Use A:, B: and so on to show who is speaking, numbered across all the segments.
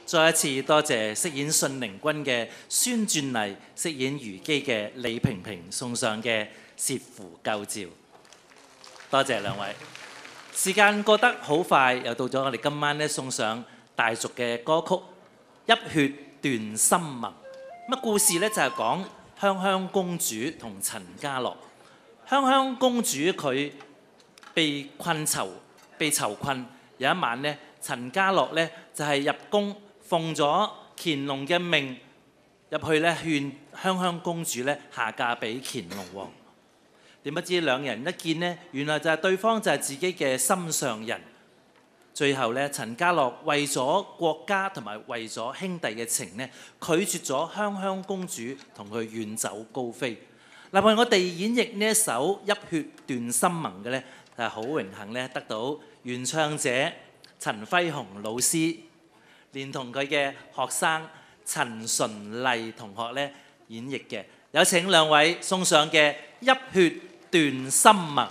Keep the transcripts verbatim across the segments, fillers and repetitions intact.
A: 再一次多謝飾演信陵君嘅孫鑽麗，飾演虞姬嘅李萍萍送上嘅攝符舊照。多謝兩位。時間過得好快，又到咗我哋今晚咧送上大俗嘅歌曲《泣血斷心盟》。咁故事咧就係講香香公主同陳家樂。香香公主佢被困囚，被囚困。有一晚咧，陳家樂咧就係、是、入宮奉咗乾隆嘅命入去咧，勸香香公主咧下嫁俾乾隆王。點不知兩人一見呢，原來就係對方就係自己嘅心上人。最後咧，陳家樂為咗國家同埋為咗兄弟嘅情呢，拒絕咗香香公主同佢遠走高飛。嗱，為我哋演繹呢一首《泣血斷心盟》嘅咧，就係好榮幸咧得到原唱者陳輝雄老師，連同佢嘅學生陳純麗同學咧演繹嘅。有請兩位送上嘅《泣血斷心盟》。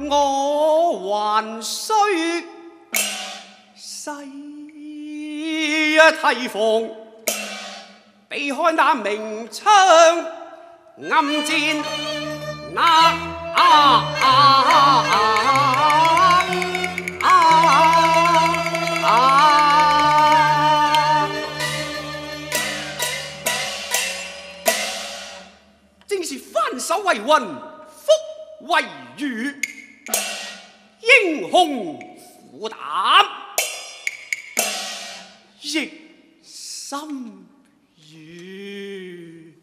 B: 我還需細一提防，避開那明槍暗箭，那啊啊啊啊啊！正是翻手為雲，覆為雨，英雄虎膽亦心語。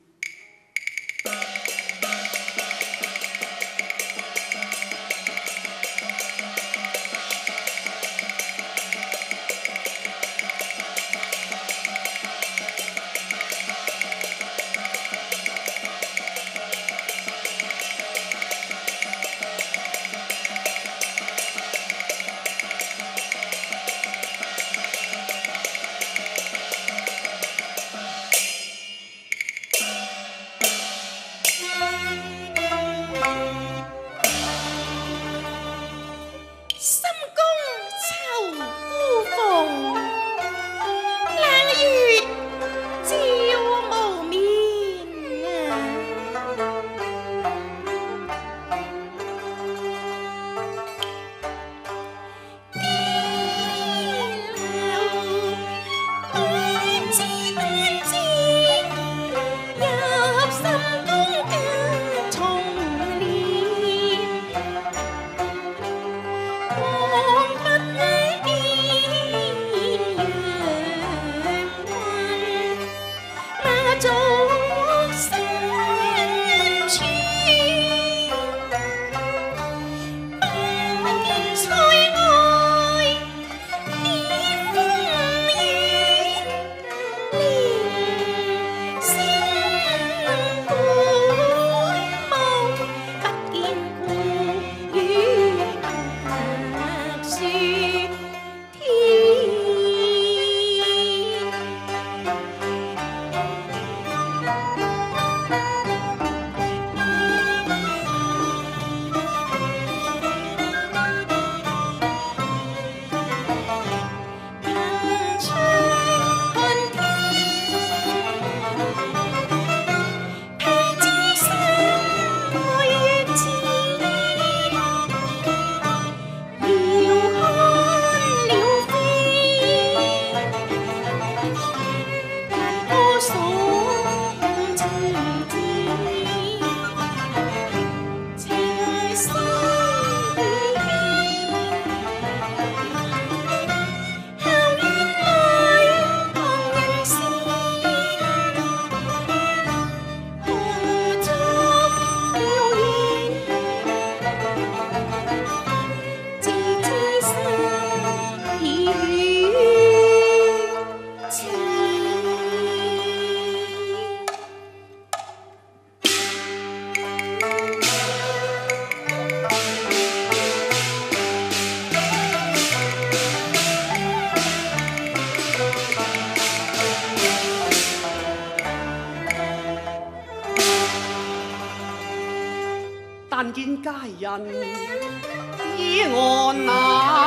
B: 但見佳人倚岸那、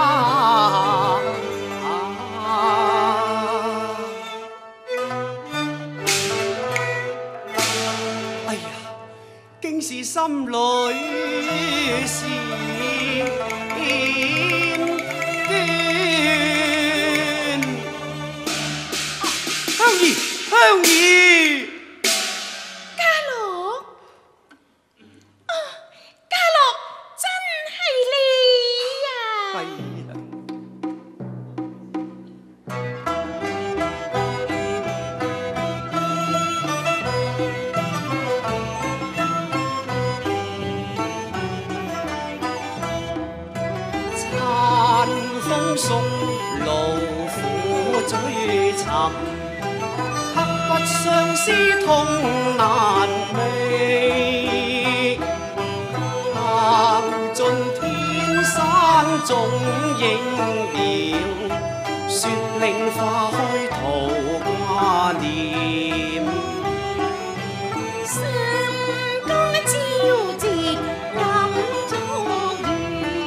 B: 啊、哎呀，竟是心裏是眷眷。香兒，香兒。宿勞苦追尋，刻骨相思痛難寐。行盡天山總影了，雪令花開徒掛念。
C: 三更朝夕暗燭月。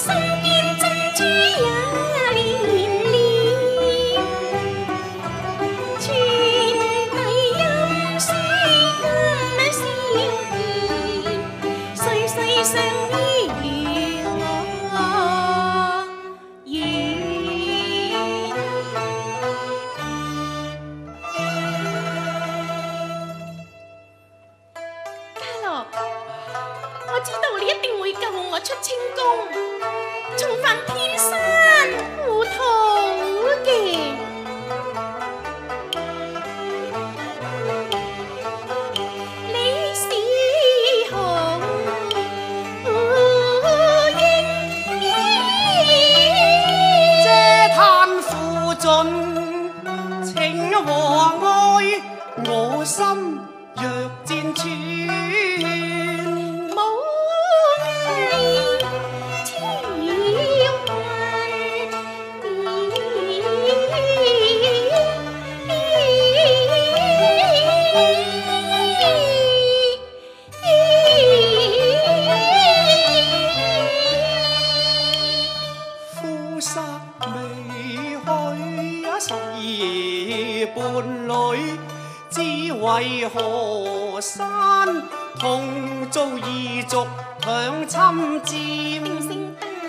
B: 为何山同遭異族強侵佔？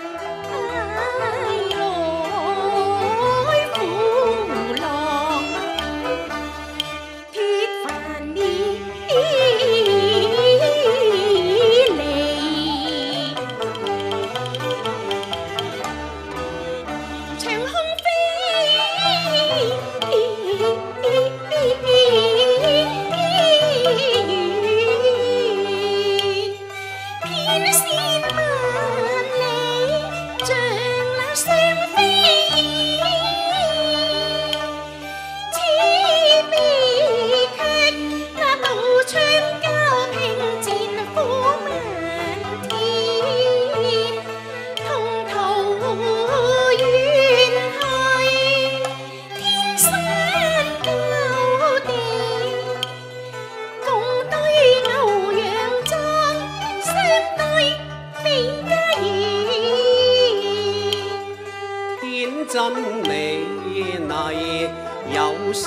B: 真美麗有數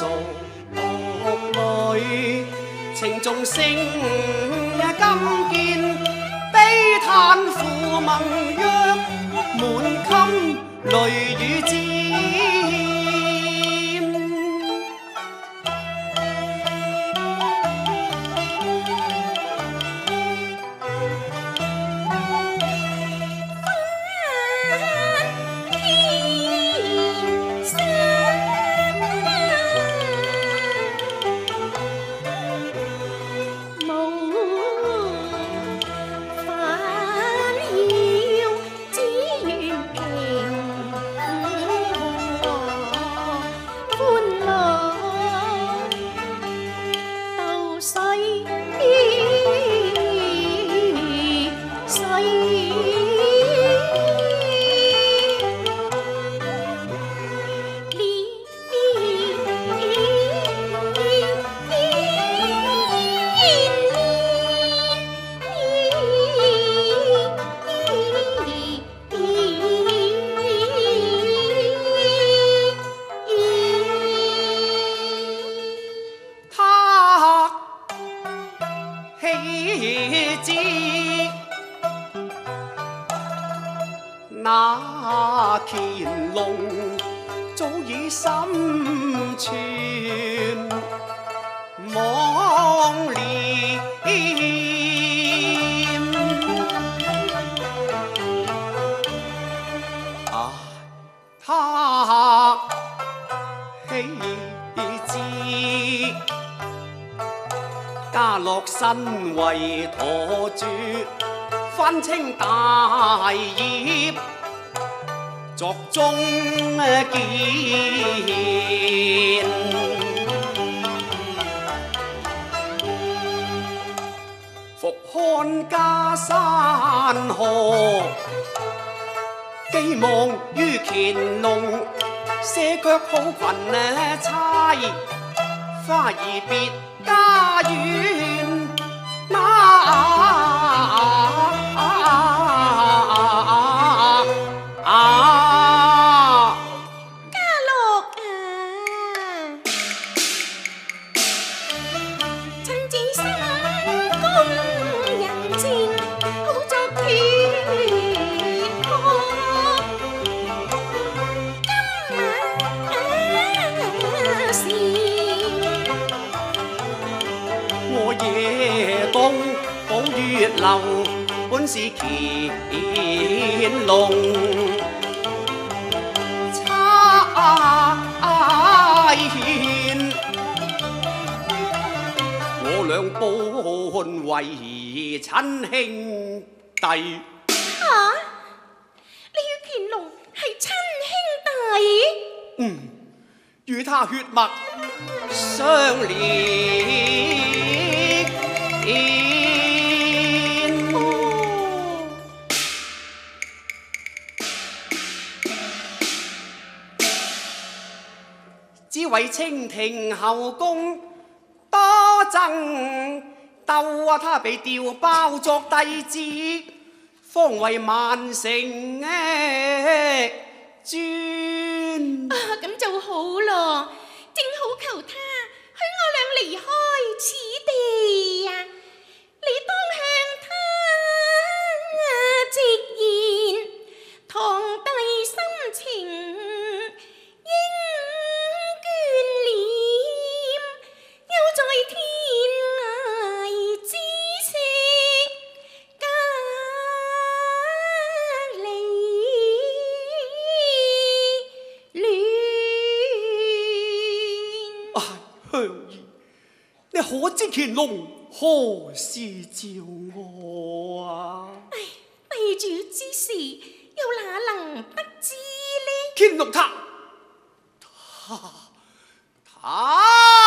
B: 女，情重聲金劍，悲嘆負盟約，滿襟淚雨沾。那乾隆早已心存妄念，啊，他豈知家樂身為舵主，分清大業，作中見。復看家山河，寄望於乾隆，卸卻好群差，花兒別家園。那是乾隆差遣，我兩般為親兄弟。
C: 嚇！你與乾隆係親兄弟？
B: 嗯，與他血脈相連。
C: 哦，
B: 只為清廷後宮多爭鬥啊，他被調包作弟子，方為萬乘尊。
C: 啊，咁就好咯，正好求他許我倆離開此地呀！你當向他直言，堂弟心情應眷戀，又在天涯之色隔離戀。
B: 唉，香兒，你可知乾隆何時召我啊？
C: 唉，地主之事，又哪能不知呢？
B: 乾隆他他他，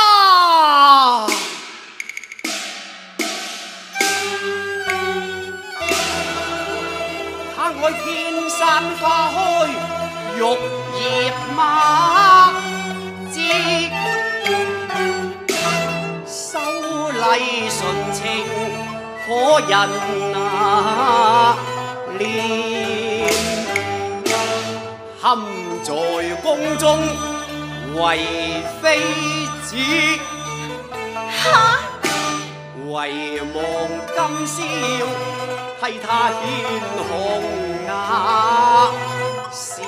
B: 他愛遍山花開，玉葉馬節，秀麗純情可人啊憐。堪在宮中為妃子，
C: 嚇！
B: 唯望今宵替他牽紅牙線。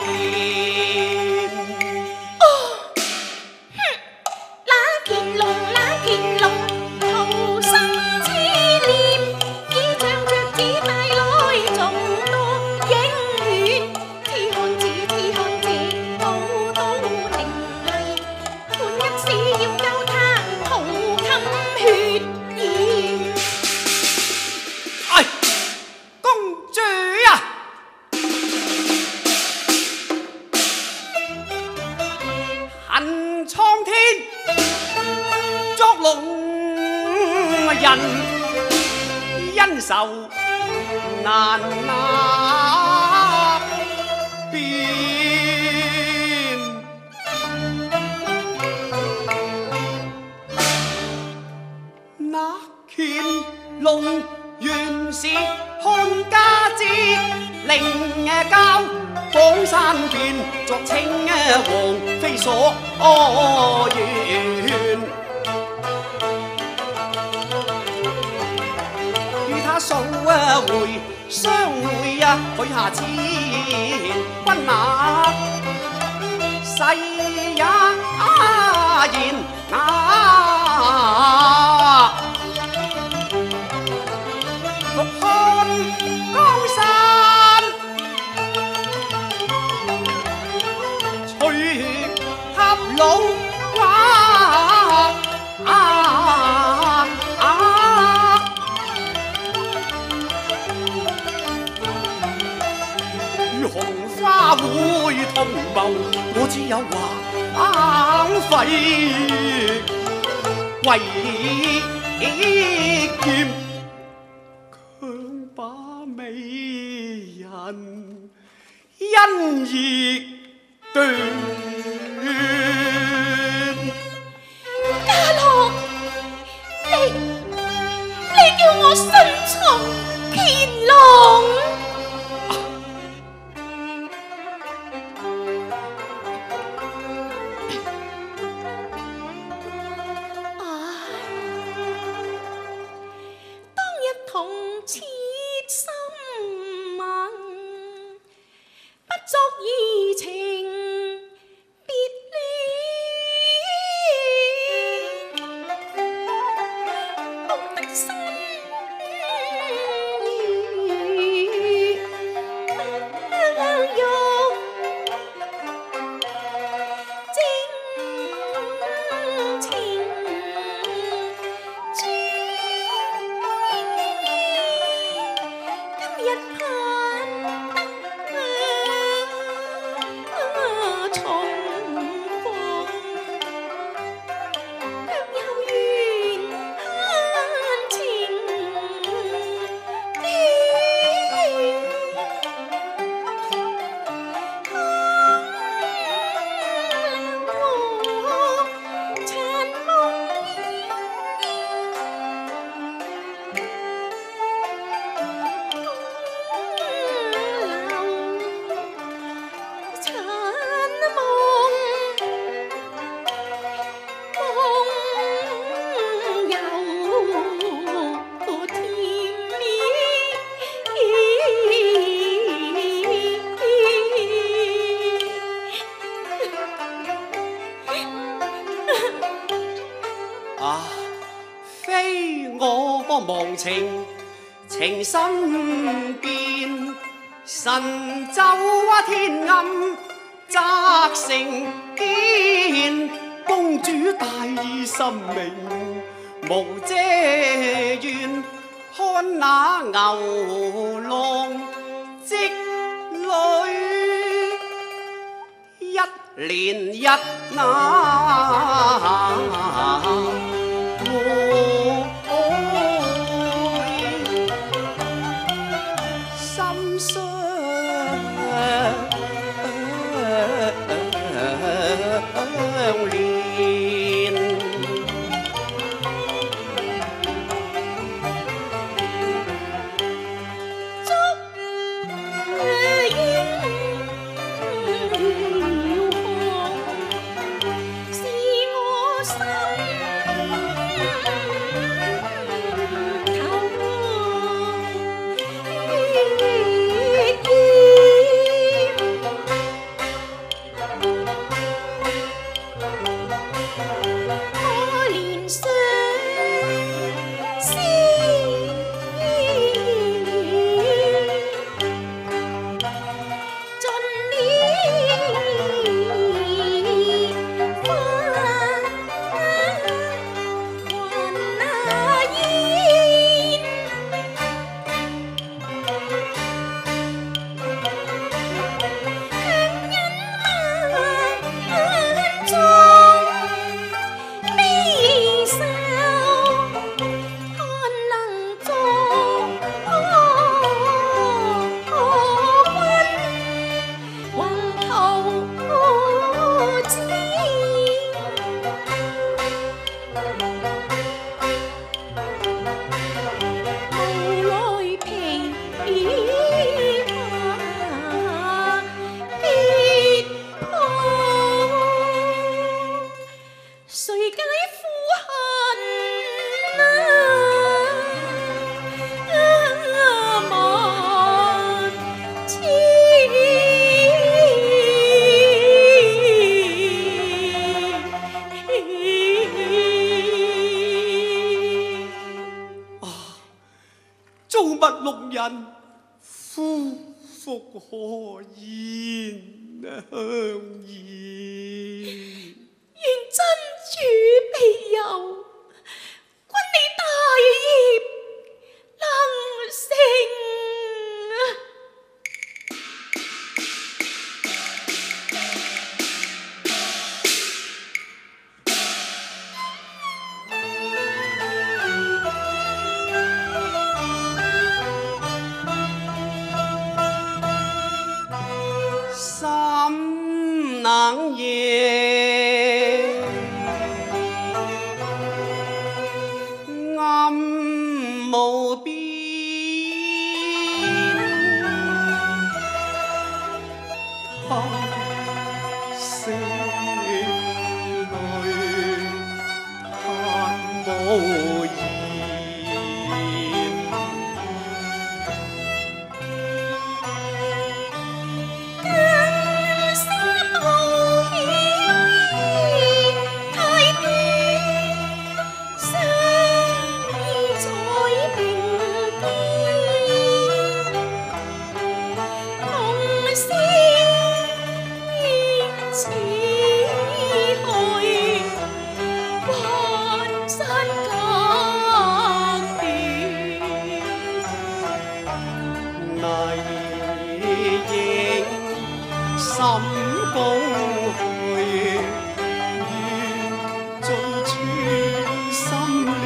C: 那乾隆，那乾隆，徒生痴念，已仗着子帶來眾多影院，痴漢子，痴漢子，都都定例，半一時要救他豪襟血染。
B: 哎，公主啊！恨蒼天作弄人，恩仇難納辨。那乾隆原是漢家之凌教，江山變作清王妃所願，與他數回相會啊，許下千軍馬，誓也言啊，復漢江山，隨合老啊啊啊！與紅花會同謀，我只有話費為劍。強把美人因義斷。
C: 家樂，你你叫我順從乾隆？同切心盟，不作移情別戀，獨得心
B: 忘情情深變，神州啊天暗責成見，公主大義深明無遮怨，看那牛郎織女一連一那。夫復何言香言？
C: 願真主庇佑，君你大業能成啊！
B: 心能夜暗無邊，他聲淚嘆無言。
C: 生
B: 高去，願盡全心戀。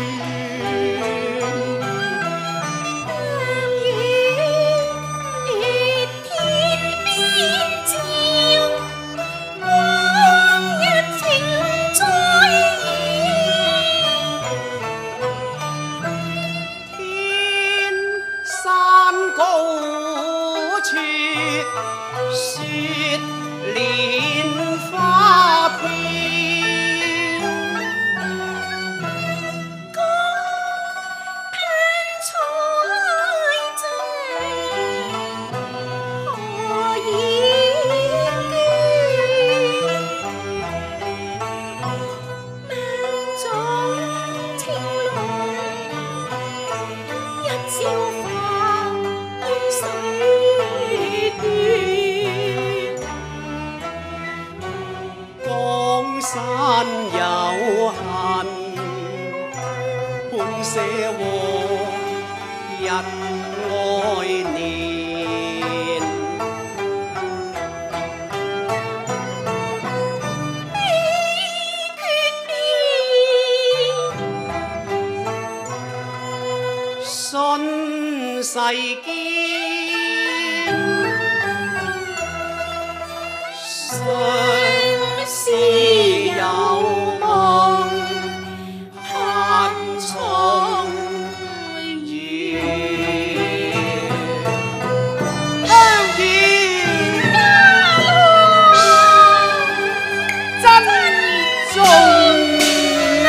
C: 但願烈天邊照，光一情再現。
B: 天山高處，雪蓮花飄。
C: 江灘彩盡，何以倦？萬種情濃，一朝化於水斷。
B: 江山有限，半些和日愛年。
C: 決變，
B: 信世間，相思有夢，盼重遇。香煙真重啊！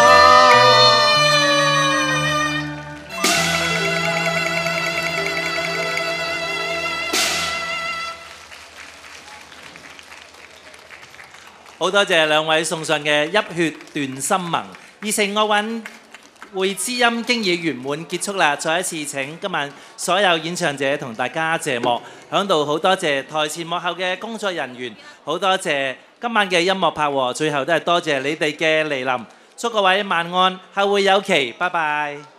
A: 好多謝兩位送上嘅泣血斷心盟，二城樂韻會知音經已圓滿結束啦！再一次請今晚所有演唱者同大家謝幕，響度好多謝台前幕後嘅工作人員，好多謝今晚嘅音樂拍和，最後都係多謝你哋嘅蒞臨，祝各位晚安，後會有期，拜拜。